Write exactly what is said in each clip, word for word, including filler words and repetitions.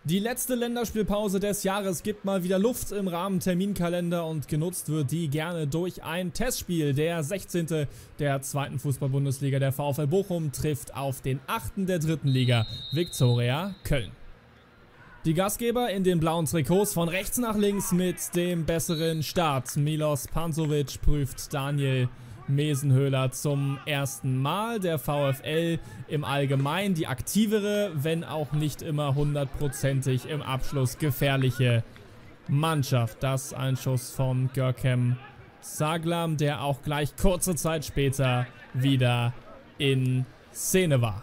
Die letzte Länderspielpause des Jahres gibt mal wieder Luft im Rahmenterminkalender und genutzt wird die gerne durch ein Testspiel. Der sechzehnte der zweiten Fußball-Bundesliga, der VfL Bochum, trifft auf den achten der dritten Liga, Viktoria Köln. Die Gastgeber in den blauen Trikots von rechts nach links mit dem besseren Start. Milos Pantovic prüft Daniel Mesenhöhler zum ersten Mal. Der VfL im Allgemeinen die aktivere, wenn auch nicht immer hundertprozentig im Abschluss gefährliche Mannschaft. Das ein Schuss von Görkem Sağlam, der auch gleich kurze Zeit später wieder in Szene war.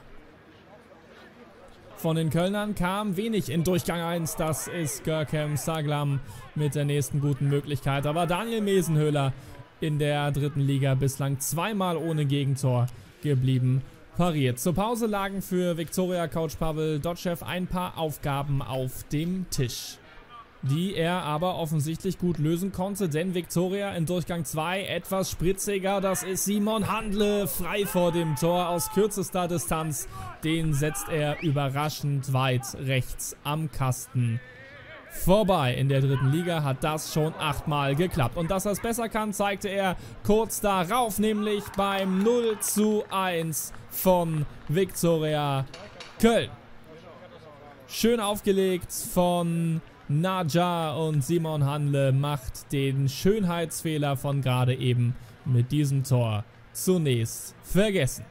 Von den Kölnern kam wenig in Durchgang eins. Das ist Görkem Sağlam mit der nächsten guten Möglichkeit. Aber Daniel Mesenhöhler in der dritten Liga bislang zweimal ohne Gegentor geblieben, pariert. Zur Pause lagen für Viktoria-Coach Pavel Dotschew ein paar Aufgaben auf dem Tisch, die er aber offensichtlich gut lösen konnte, denn Viktoria in Durchgang zwei etwas spritziger. Das ist Simon Handle, frei vor dem Tor aus kürzester Distanz. Den setzt er überraschend weit rechts am Kasten vorbei. In der dritten Liga hat das schon achtmal geklappt. Und dass er es besser kann, zeigte er kurz darauf, nämlich beim null zu eins von Viktoria Köln. Schön aufgelegt von Najar, und Simon Handle macht den Schönheitsfehler von gerade eben mit diesem Tor zunächst vergessen.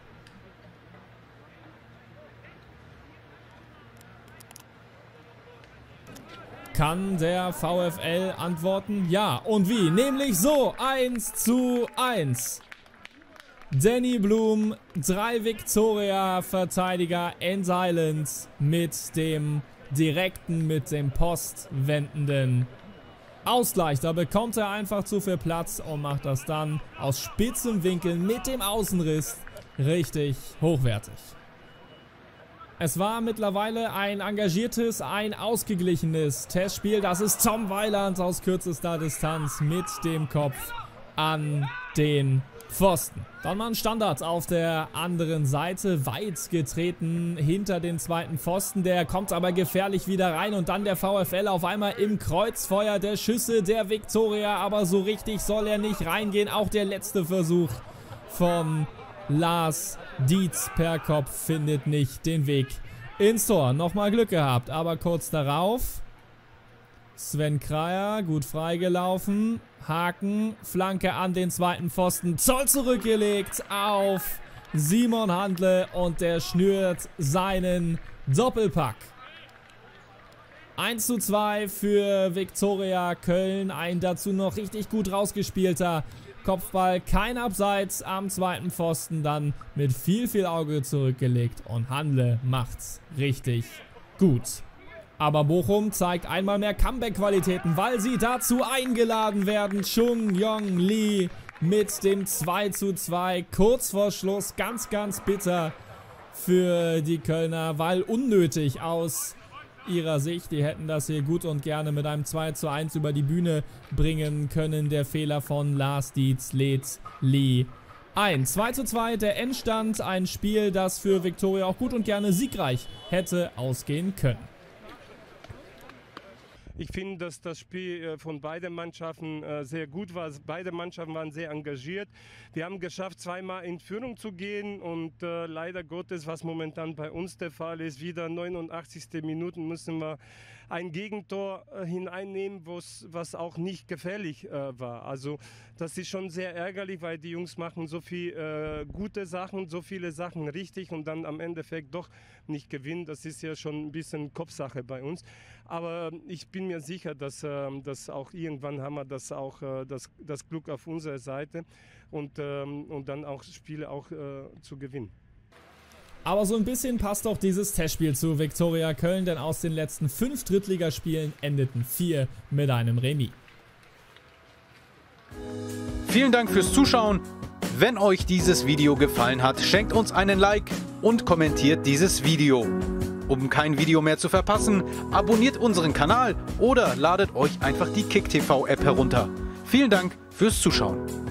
Kann der VfL antworten? Ja. Und wie? Nämlich so. eins zu eins. Danny Blum, drei Viktoria-Verteidiger in Silence mit dem direkten, mit dem postwendenden Ausgleich. Da bekommt er einfach zu viel Platz und macht das dann aus spitzem Winkel mit dem Außenriss richtig hochwertig. Es war mittlerweile ein engagiertes, ein ausgeglichenes Testspiel. Das ist Tom Weiland aus kürzester Distanz mit dem Kopf an den Pfosten. Dann mal ein Standard auf der anderen Seite, weit getreten hinter den zweiten Pfosten. Der kommt aber gefährlich wieder rein und dann der VfL auf einmal im Kreuzfeuer der Schüsse der Viktoria. Aber so richtig soll er nicht reingehen. Auch der letzte Versuch von Lars Dietz per Kopf findet nicht den Weg ins Tor. Nochmal Glück gehabt, aber kurz darauf Sven Kreier, gut freigelaufen. Haken, Flanke an den zweiten Pfosten. Zoll zurückgelegt auf Simon Handle und der schnürt seinen Doppelpack. eins zu zwei für Viktoria Köln. Ein dazu noch richtig gut rausgespielter Kopfball, kein Abseits am zweiten Pfosten, dann mit viel, viel Auge zurückgelegt und Handle macht's richtig gut. Aber Bochum zeigt einmal mehr Comeback-Qualitäten, weil sie dazu eingeladen werden. Chung Yong Lee mit dem zwei zu zwei, kurz vor Schluss, ganz, ganz bitter für die Kölner, weil unnötig aus ihrer Sicht. Die hätten das hier gut und gerne mit einem zwei zu eins über die Bühne bringen können. Der Fehler von Lars Dietz lädt Lee ein. zwei zu zwei der Endstand. Ein Spiel, das für Viktoria auch gut und gerne siegreich hätte ausgehen können. Ich finde, dass das Spiel von beiden Mannschaften sehr gut war. Beide Mannschaften waren sehr engagiert. Wir haben geschafft, zweimal in Führung zu gehen und äh, leider Gottes, was momentan bei uns der Fall ist, wieder neunundachtzigste Minute müssen wir ein Gegentor äh, hineinnehmen, was auch nicht gefährlich äh, war. Also das ist schon sehr ärgerlich, weil die Jungs machen so viele äh, gute Sachen, so viele Sachen richtig und dann am Endeffekt doch nicht gewinnen. Das ist ja schon ein bisschen Kopfsache bei uns. Aber ich bin mir sicher, dass, äh, dass auch irgendwann haben wir das, auch, äh, das, das Glück auf unserer Seite und, ähm, und dann auch Spiele auch äh, zu gewinnen. Aber so ein bisschen passt auch dieses Testspiel zu Viktoria Köln, denn aus den letzten fünf Drittligaspielen endeten vier mit einem Remis. Vielen Dank fürs Zuschauen. Wenn euch dieses Video gefallen hat, schenkt uns einen Like und kommentiert dieses Video. Um kein Video mehr zu verpassen, abonniert unseren Kanal oder ladet euch einfach die KickTV App herunter. Vielen Dank fürs Zuschauen.